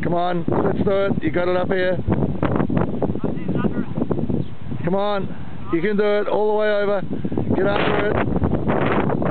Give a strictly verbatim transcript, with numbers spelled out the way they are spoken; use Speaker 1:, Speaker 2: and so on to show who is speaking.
Speaker 1: Come on, let's do it. You got it up here. Come on, you can do it all the way over. Get under it.